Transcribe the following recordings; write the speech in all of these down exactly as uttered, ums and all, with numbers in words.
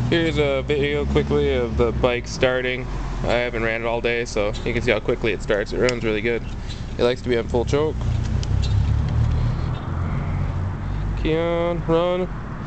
Here's a video quickly of the bike starting. I haven't ran it all day, so you can see how quickly it starts. It runs really good. It likes to be on full choke. Key on, run.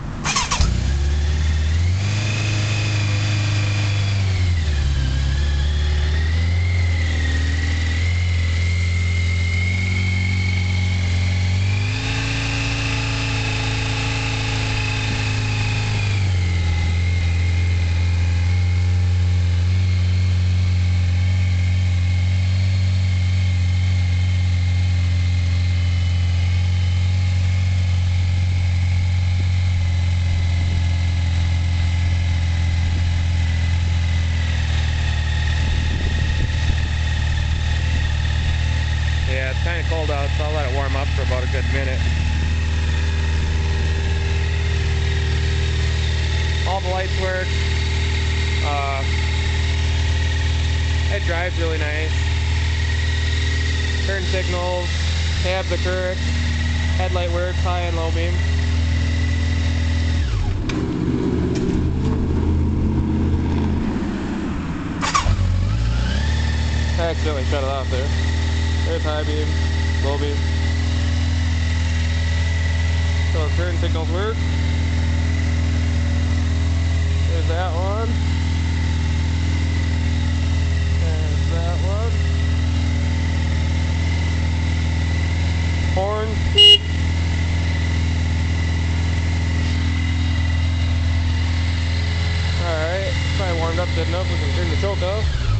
Yeah, it's kind of cold out, so I'll let it warm up for about a good minute. All the lights work. Uh, it drives really nice. Turn signals, tabs are correct. Headlight works, high and low beam. I accidentally shut it off there. There's high beam, low beam. So the turn signals work. There's that one. There's that one. Horn. Alright, probably warmed up good enough. We can turn the choke off.